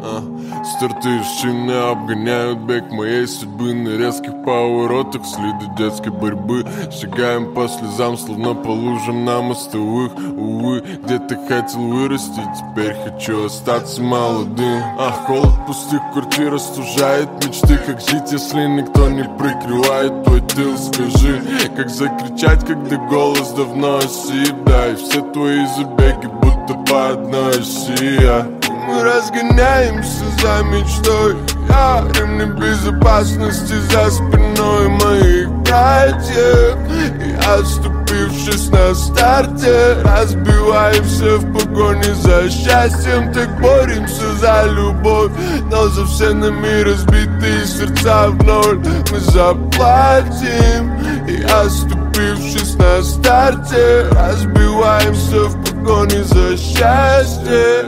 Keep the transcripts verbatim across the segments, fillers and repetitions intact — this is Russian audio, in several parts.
а. Стартуешь шины, обгоняют бег моей судьбы на резких поворотах, следы детской борьбы. Шагаем по слезам, словно по лужам на мостовых. Увы, где-то хотел вырасти, теперь хочу остаться молодым. А холод пустых квартир остужает мечты. Как жить, если никто не прикрывает твой тыл? Скажи, как закричать, когда голос давно осип? Да, и все твои забеги будто по одной оси, а. Мы разгоняемся за мечтой, я ремни безопасности за спиной моих братьев. И отступившись на старте, разбиваемся в погоне за счастьем. Так боремся за любовь, но за все нами разбитые сердца в ноль мы заплатим. И отступившись на старте, разбиваемся в погоне за счастье.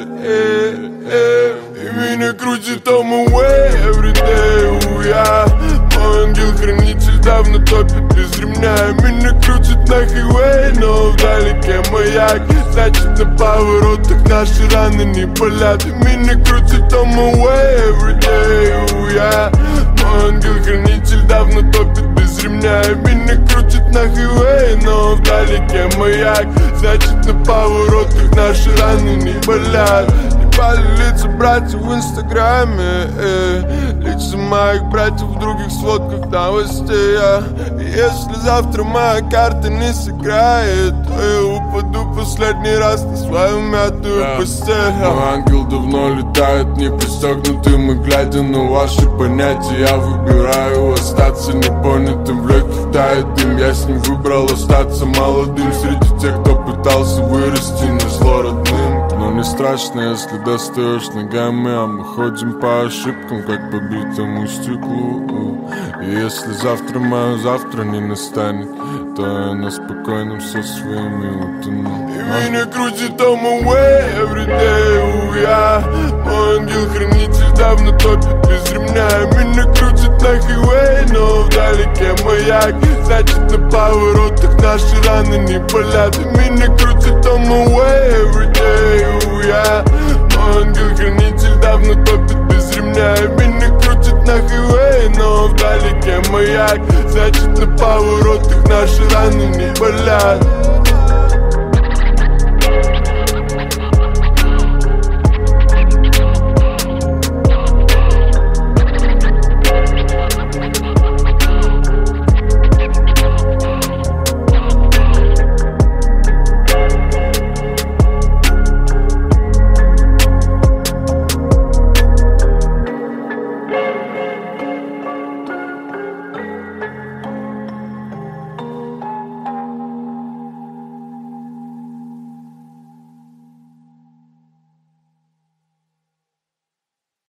И меня крутит on my way everyday, уя. Мой ангел-хранитель давно топит без ремня. Меня крутит на хайвей, но вдалеке маяк. Значит, на поворотах наши раны не болят. И меня крутит on my way everyday, уя. Мой ангел-хранитель давно топит без ремня. Меня крутит на хайвей, но вдалеке маяк. Значит, на поворотах наши раны не болят. Ебали лица братьев в инстаграме, э, лица моих братьев в других сводках новостей, а. И если завтра моя карта не сыграет, то я упаду последний раз на свою мятую yeah. постель. Мой ангел давно летает непристегнутым, и глядя на ваши понятия, я выбираю остаться непонятым. В легких тает дым, я с ним выбрал остаться молодым среди тех, кто пытался вырасти на зло родным. Но не страшно, если достаешь ногами, а мы ходим по ошибкам, как по битому стеклу. И если завтра мое завтра не настанет, то я на спокойном со своими утону. И меня крутит on my way everyday, уя. Мой ангел-хранитель давно топит без ремня. Меня крутит на хайвей, но вдалеке маяк. Значит, на поворотах наши раны не болят. И меня крутит on my way everyday, уя. Мой ангел-хранитель давно топит без ремня. И меня крутит на хайвей, но вдалеке маяк. Значит, на поворотах наши раны не болят.